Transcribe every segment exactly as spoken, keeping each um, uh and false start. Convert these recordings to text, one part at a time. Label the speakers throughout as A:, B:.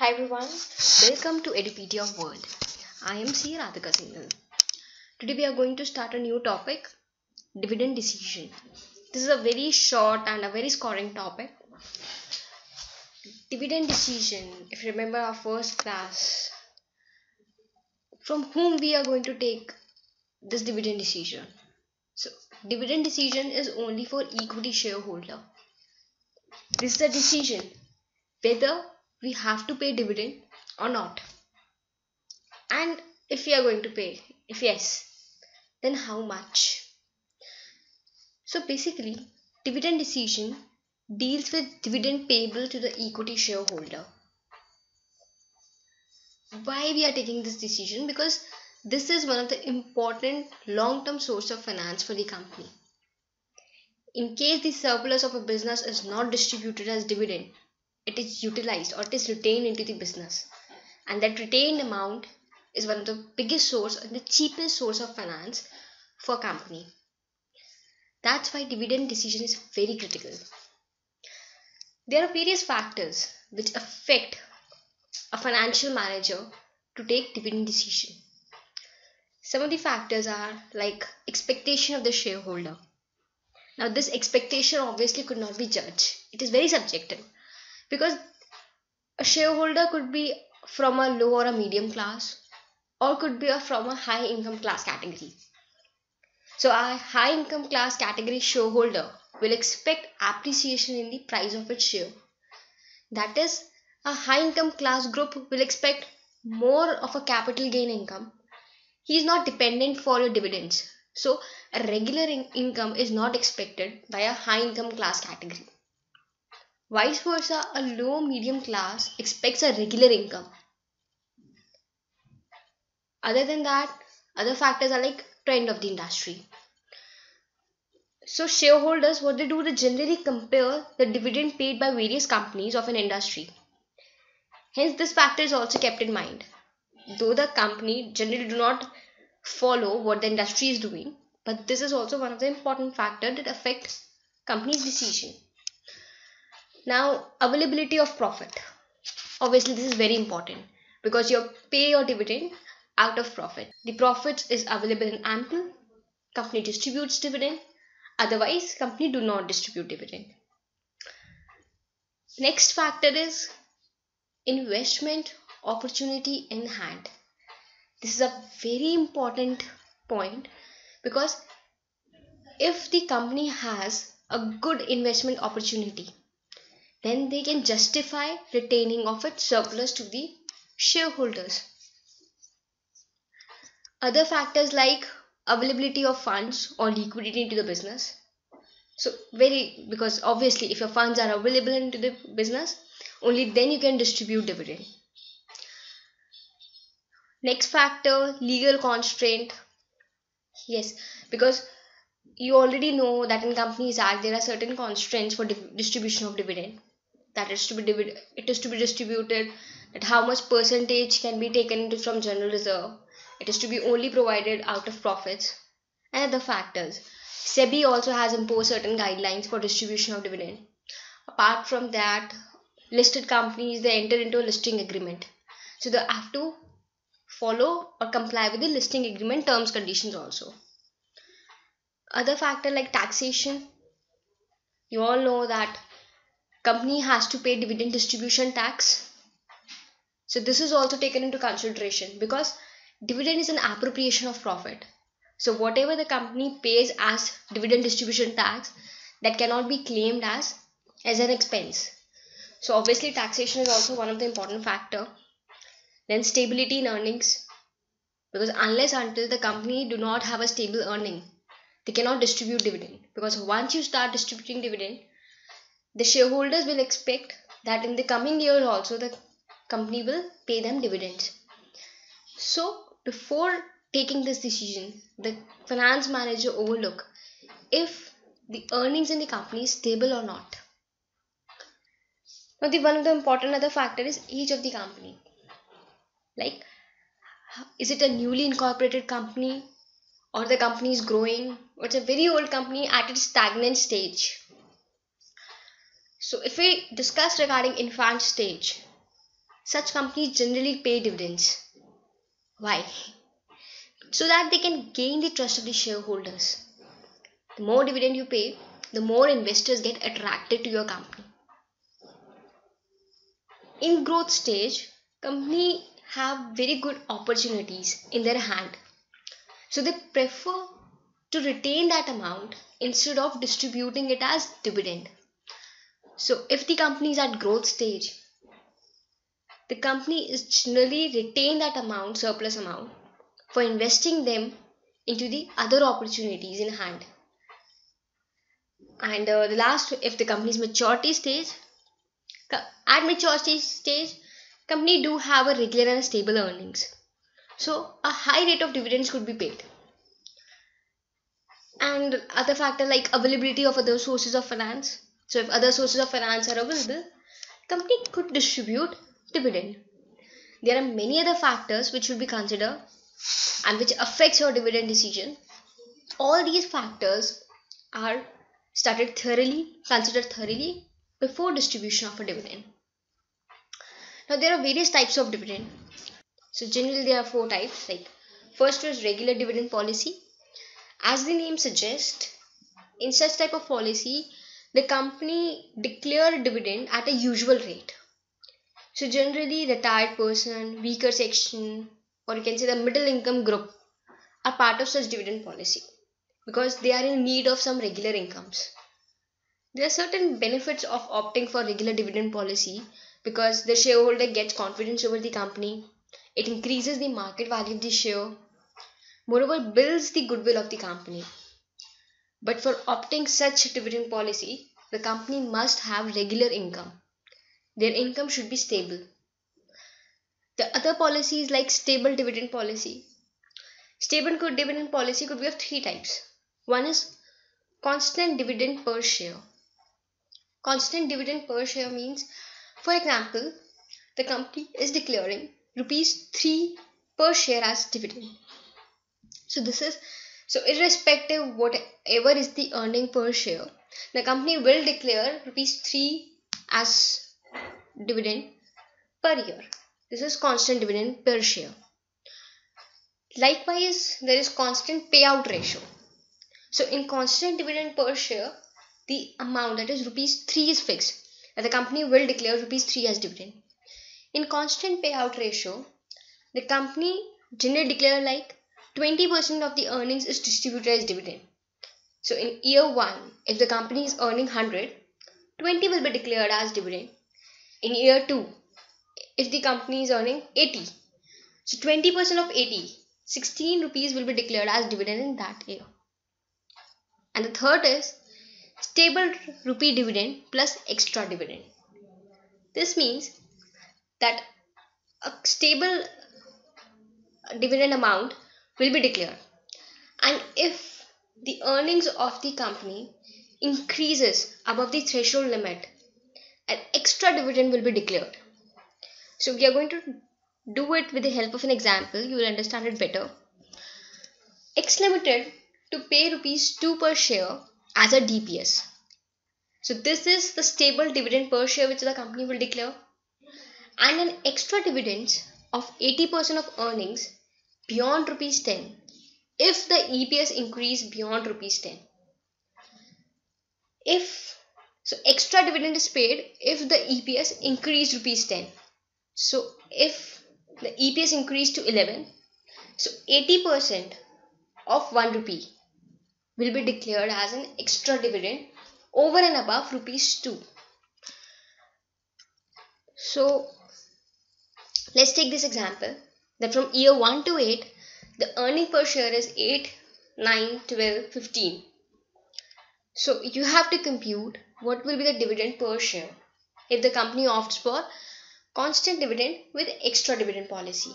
A: Hi everyone, welcome to Edupedia World. I am C. Radhika Singhal. Today we are going to start a new topic, dividend decision. This is a very short and a very scoring topic. Dividend decision, if you remember our first class, from whom we are going to take this dividend decision. So, dividend decision is only for equity shareholder. This is a decision whether we have to pay dividend or not. And if we are going to pay, if yes, then how much? So basically, dividend decision deals with dividend payable to the equity shareholder. Why we are taking this decision? Because this is one of the important long-term source of finance for the company. In case the surplus of a business is not distributed as dividend, it is utilized or it is retained into the business. And that retained amount is one of the biggest source and the cheapest source of finance for a company. That's why dividend decision is very critical. There are various factors which affect a financial manager to take dividend decision. Some of the factors are like expectation of the shareholder. Now this expectation obviously could not be judged. It is very subjective because a shareholder could be from a low or a medium class or could be from a high income class category. So a high income class category shareholder will expect appreciation in the price of its share. That is, a high income class group will expect more of a capital gain income. He is not dependent for your dividends. So, a regular in- income is not expected by a high income class category. Vice versa, a low medium class expects a regular income. Other than that, other factors are like trend of the industry. So, shareholders, what they do, they generally compare the dividend paid by various companies of an industry. Hence, this factor is also kept in mind. Though the company generally do not follow what the industry is doing, but this is also one of the important factors that affect company's decision. Now, availability of profit. Obviously, this is very important because you pay your dividend out of profit. The profit is available in ample. Company distributes dividend. Otherwise, company do not distribute dividend. Next factor is investment opportunity in hand. This is a very important point because if the company has a good investment opportunity, then they can justify retaining of its surplus to the shareholders. Other factors like availability of funds or liquidity into the business. So very, because obviously if your funds are available into the business, only then you can distribute dividend. Next factor, legal constraint. Yes, because you already know that in Companies Act there are certain constraints for di- distribution of dividend. That is to be divid- it is to be distributed. That how much percentage can be taken into from general reserve. It is to be only provided out of profits and other factors. SEBI also has imposed certain guidelines for distribution of dividend. Apart from that, listed companies they enter into a listing agreement, so they have to follow or comply with the listing agreement terms conditions also. Other factor like taxation, you all know that company has to pay dividend distribution tax. So this is also taken into consideration because dividend is an appropriation of profit. So whatever the company pays as dividend distribution tax, that cannot be claimed as as an expense. So obviously taxation is also one of the important factor. Then stability in earnings, because unless until the company do not have a stable earning, they cannot distribute dividend, because once you start distributing dividend, the shareholders will expect that in the coming year also the company will pay them dividends. So before taking this decision, the finance manager overlook if the earnings in the company is stable or not. Now the one of the important other factor is age of the company. Like, is it a newly incorporated company or the company is growing or it's a very old company at its stagnant stage? So if we discuss regarding infant stage, such companies generally pay dividends. Why? So that they can gain the trust of the shareholders. The more dividend you pay, the more investors get attracted to your company. In growth stage, company have very good opportunities in their hand. So they prefer to retain that amount instead of distributing it as dividend. So if the company is at growth stage, the company is generally retain that amount, surplus amount, for investing them into the other opportunities in hand. And uh, the last, if the company's maturity stage, at maturity stage, company do have a regular and stable earnings. So a high rate of dividends could be paid. And other factor like availability of other sources of finance. So if other sources of finance are available, company could distribute dividend. There are many other factors which should be considered and which affects your dividend decision. All these factors are studied thoroughly, considered thoroughly before distribution of a dividend. Now there are various types of dividend. So generally there are four types. Like first is regular dividend policy. As the name suggests, in such type of policy, the company declare dividend at a usual rate. So generally retired person, weaker section, or you can say the middle income group are part of such dividend policy because they are in need of some regular incomes. There are certain benefits of opting for regular dividend policy because the shareholder gets confidence over the company. It increases the market value of the share. Moreover, builds the goodwill of the company. But for opting such dividend policy, the company must have regular income. Their income should be stable. The other policies like stable dividend policy. Stable dividend policy could be of three types. One is constant dividend per share. Constant dividend per share means, for example, the company is declaring rupees three per share as dividend. So this is so irrespective whatever is the earning per share, the company will declare rupees three as dividend per year. This is constant dividend per share. Likewise, there is constant payout ratio. So in constant dividend per share, the amount that is rupees three is fixed, and the company will declare rupees three as dividend. In constant payout ratio, the company generally declare like twenty percent of the earnings is distributed as dividend. So in year one, if the company is earning one hundred, twenty will be declared as dividend. In year two, if the company is earning eighty, so twenty percent of eighty, sixteen rupees will be declared as dividend in that year. And the third is stable rupee dividend plus extra dividend. This means that a stable dividend amount will be declared, and if the earnings of the company increases above the threshold limit, an extra dividend will be declared. So we are going to do it with the help of an example. You will understand it better. X Limited to pay rupees two per share as a D P S. So this is the stable dividend per share which the company will declare, and an extra dividends of eighty percent of earnings beyond rupees ten if the E P S increase beyond rupees ten. If so, extra dividend is paid if the E P S increase rupees ten. So if the E P S increased to eleven, so eighty percent of one rupee will be declared as an extra dividend over and above rupees two. So let's take this example that from year one to eight, the earning per share is eight, nine, twelve, fifteen. So you have to compute what will be the dividend per share if the company opts for constant dividend with extra dividend policy.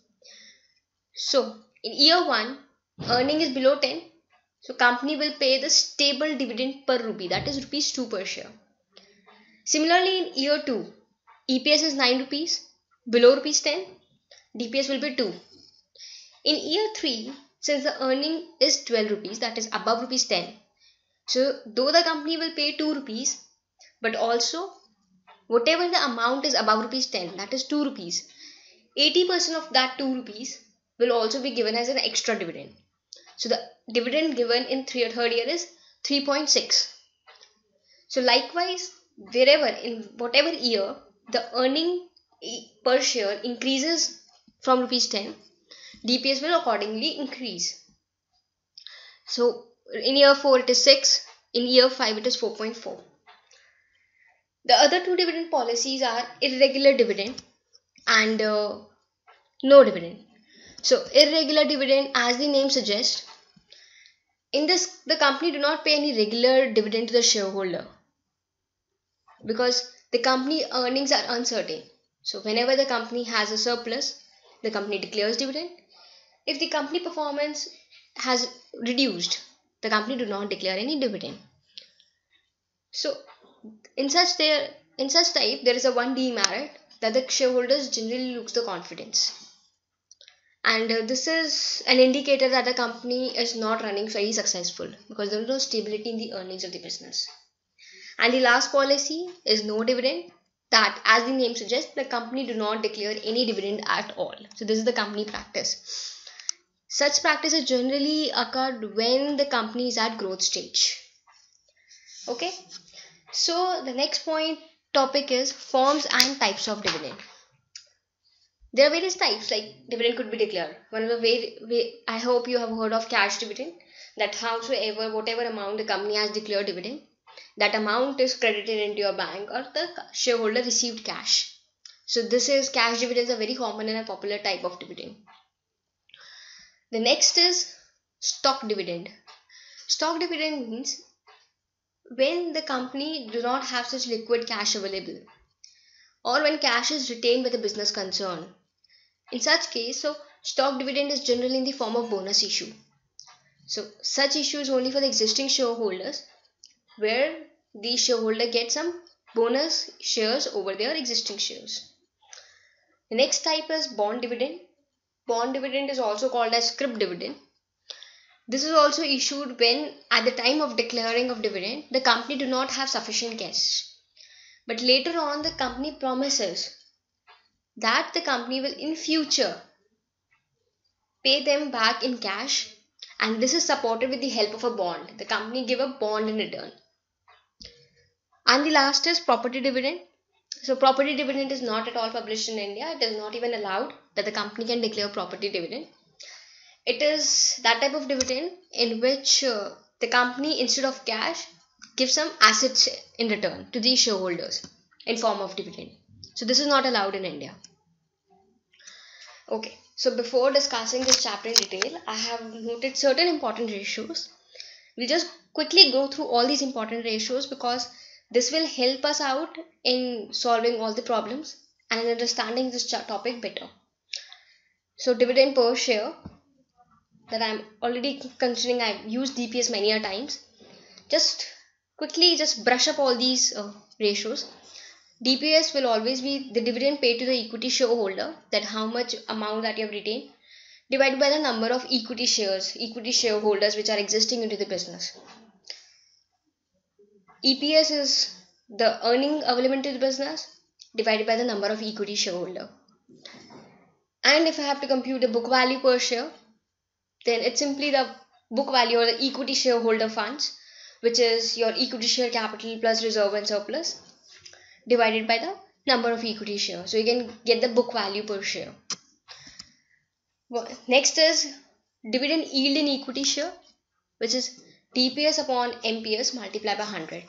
A: So in year one, earning is below ten, so company will pay the stable dividend per rupee, that is rupees two per share. Similarly in year two, E P S is nine rupees, below rupees ten, D P S will be two. In year three, since the earning is twelve rupees, that is above rupees ten, so though the company will pay two rupees, but also whatever the amount is above rupees ten, that is two rupees, eighty percent of that two rupees will also be given as an extra dividend. So the dividend given in three, third year is three point six. So likewise, wherever in whatever year the earning per share increases from rupees ten, D P S will accordingly increase. So in year four it is six, in year five it is four point four. The other two dividend policies are irregular dividend and uh, no dividend. So irregular dividend, as the name suggests, in this the company do not pay any regular dividend to the shareholder because the company earnings are uncertain. So whenever the company has a surplus, the company declares dividend. If the company performance has reduced, the company do not declare any dividend. So in such there in such type there is a one demerit that the shareholders generally lose the confidence, and uh, this is an indicator that the company is not running very successful because there is no stability in the earnings of the business. And the last policy is no dividend, that as the name suggests, the company do not declare any dividend at all. So this is the company practice. Such practices generally occurred when the company is at growth stage. Okay, so the next point topic is forms and types of dividend. There are various types, like dividend could be declared. One of the way, way I hope you have heard of cash dividend, that howsoever whatever amount the company has declared dividend, that amount is credited into your bank or the shareholder received cash. So this is cash dividends are very common and a popular type of dividend. The next is stock dividend. Stock dividend means when the company do not have such liquid cash available, or when cash is retained by the business concern. In such case, so stock dividend is generally in the form of bonus issue. So such issue is only for the existing shareholders, where the shareholder gets some bonus shares over their existing shares. The next type is bond dividend. Bond dividend is also called as scrip dividend. This is also issued when at the time of declaring of dividend, the company do not have sufficient cash. But later on the company promises that the company will in future pay them back in cash, and this is supported with the help of a bond. The company give a bond in return. And the last is property dividend. So property dividend is not at all published in India. It is not even allowed that the company can declare property dividend. It is that type of dividend in which uh, the company instead of cash gives some assets in return to the shareholders in form of dividend. So this is not allowed in India. Okay, so before discussing this chapter in detail, I have noted certain important ratios. We'll just quickly go through all these important ratios because this will help us out in solving all the problems and in understanding this topic better. So dividend per share, that I'm already considering, I've used D P S many a times. Just quickly just brush up all these uh, ratios. D P S will always be the dividend paid to the equity shareholder, that how much amount that you have retained, divided by the number of equity shares, equity shareholders which are existing into the business. E P S is the earning available to the business divided by the number of equity shareholder. And if I have to compute the book value per share, then it's simply the book value or the equity shareholder funds, which is your equity share capital plus reserve and surplus, divided by the number of equity shares. So you can get the book value per share. Well, next is dividend yield in equity share, which is D P S upon M P S multiplied by one hundred.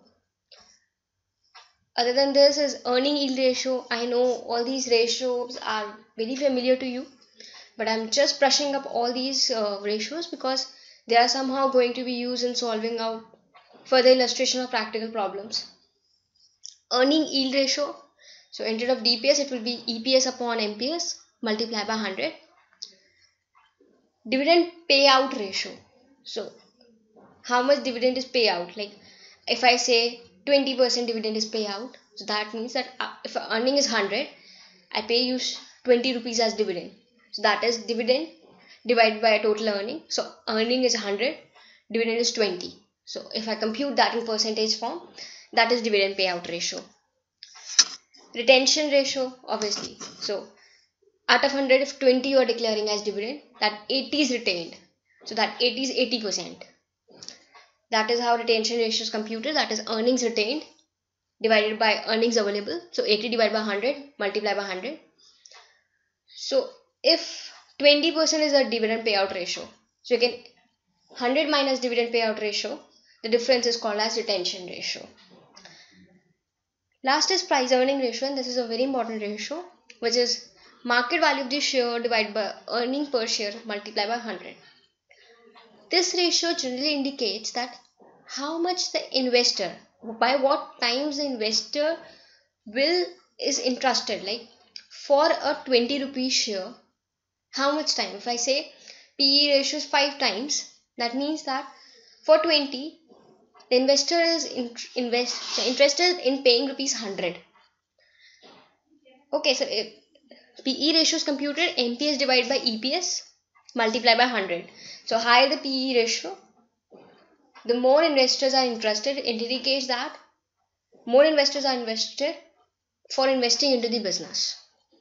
A: Other than this is earning yield ratio. I know all these ratios are very familiar to you, but I'm just brushing up all these uh, ratios because they are somehow going to be used in solving out further illustration of practical problems. Earning yield ratio, so instead of D P S it will be E P S upon M P S multiplied by one hundred. Dividend payout ratio, so how much dividend is payout, like if I say twenty percent dividend is payout, so that means that if earning is one hundred, I pay you twenty rupees as dividend, so that is dividend divided by a total earning. So earning is one hundred, dividend is twenty, so if I compute that in percentage form, that is dividend payout ratio. Retention ratio, obviously. So out of one hundred, if twenty you are declaring as dividend, that eighty is retained. So that eighty is eighty percent. That is how retention ratio is computed. That is earnings retained divided by earnings available. So eighty divided by one hundred, multiply by one hundred. So if twenty percent is a dividend payout ratio, so you can one hundred minus dividend payout ratio, the difference is called as retention ratio. Last is price earning ratio, and this is a very important ratio, which is market value of the share divided by earning per share multiplied by one hundred. This ratio generally indicates that how much the investor, by what times the investor will is interested. Like for a twenty rupee share, how much time? If I say P E ratio is five times, that means that for twenty, the investor is in, invest, interested in paying rupees one hundred. Okay, so if P E ratio is computed, N P S divided by E P S multiplied by one hundred. So higher the P E ratio, the more investors are interested. It indicates that more investors are invested for investing into the business.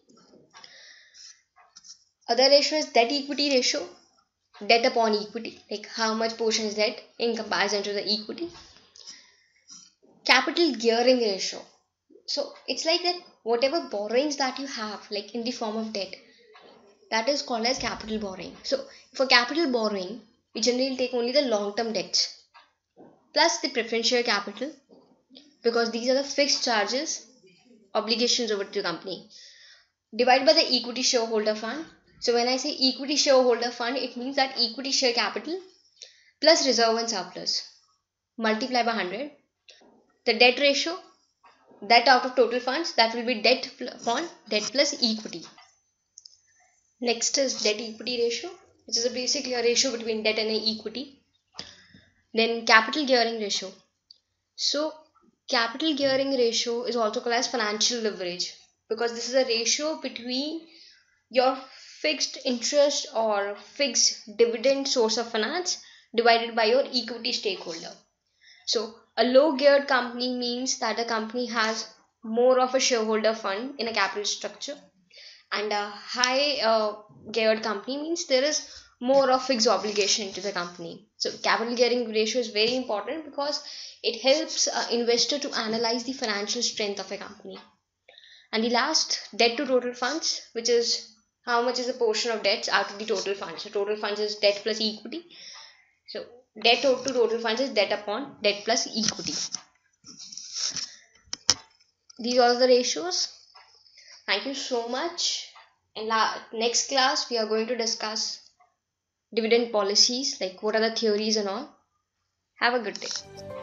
A: Other ratio is debt equity ratio, debt upon equity, like how much portion is debt in comparison to the equity. Capital gearing ratio, so it's like that whatever borrowings that you have, like in the form of debt, that is called as capital borrowing. So for capital borrowing, we generally take only the long term debts plus the preferential capital, because these are the fixed charges, obligations over to the company, divided by the equity shareholder fund. So when I say equity shareholder fund, it means that equity share capital plus reserve and surplus multiply by one hundred. The debt ratio, debt out of total funds, that will be debt upon debt plus equity. Next is debt equity ratio, which is a basically a ratio between debt and equity. Then capital gearing ratio. So capital gearing ratio is also called as financial leverage, because this is a ratio between your fixed interest or fixed dividend source of finance divided by your equity stakeholder. So a low geared company means that the company has more of a shareholder fund in a capital structure, and a high uh, geared company means there is more of fixed obligation to the company. So capital gearing ratio is very important because it helps uh, investor to analyze the financial strength of a company. And the last, debt to total funds, which is how much is the portion of debts out of the total funds. So total funds is debt plus equity. So debt to total funds is debt upon debt plus equity. These are the ratios. Thank you so much. In la- next class, we are going to discuss dividend policies, like what are the theories and all. Have a good day.